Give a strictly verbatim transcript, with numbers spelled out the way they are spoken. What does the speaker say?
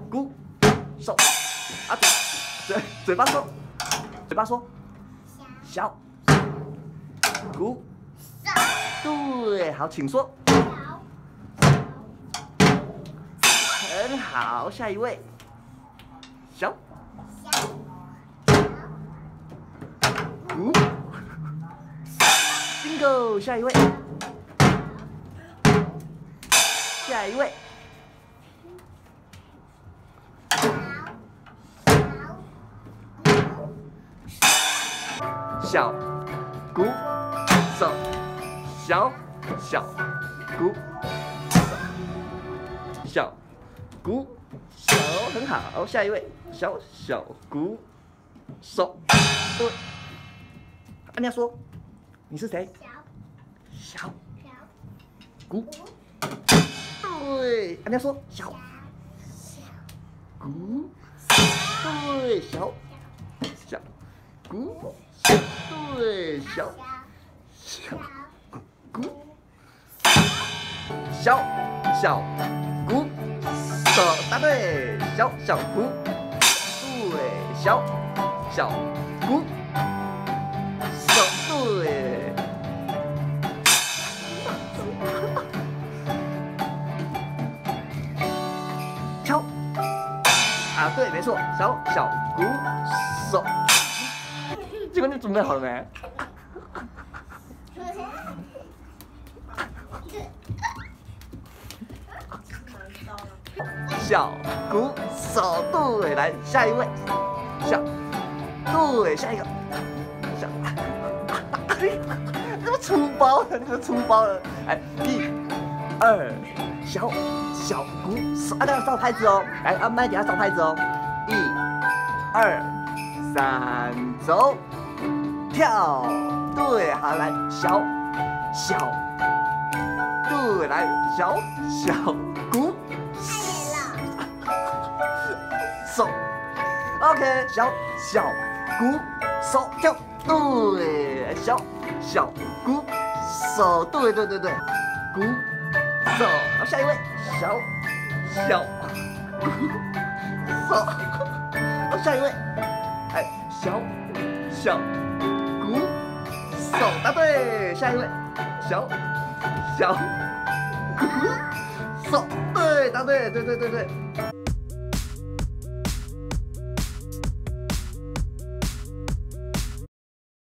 鼓手，啊嘴嘴嘴巴说，嘴巴说，小鼓对，好，请说。很好，下一位，小鼓 ，bingo， 下一位，下一位。 小鼓手，小小鼓手，小鼓手很好。下一位，小小鼓手。对，安妮说，你是谁？小小鼓。对，安妮说小小鼓。对，小小鼓。 对，小小鼓，小小鼓手，答对，小小鼓，对，小小鼓手，对。敲，啊，对，没错，小小鼓手。 结果你准备好了没？小鼓手，对，来下一位，小，对，下一个，小，这么粗暴了，这么粗暴了，哎，一、二，小小鼓手，啊，大家扫拍子哦，来，啊，麦底下扫拍子哦，一、二、三，走。 跳，对，好来，小小，对，来小小鼓手 ，OK， 小小鼓手跳，对，小小鼓手，对对对对，鼓手，好，下一位，小小鼓手，好，下一位，哎，小小。 鼓手，答对，下一位，小小鼓手，对，答对，对对对对。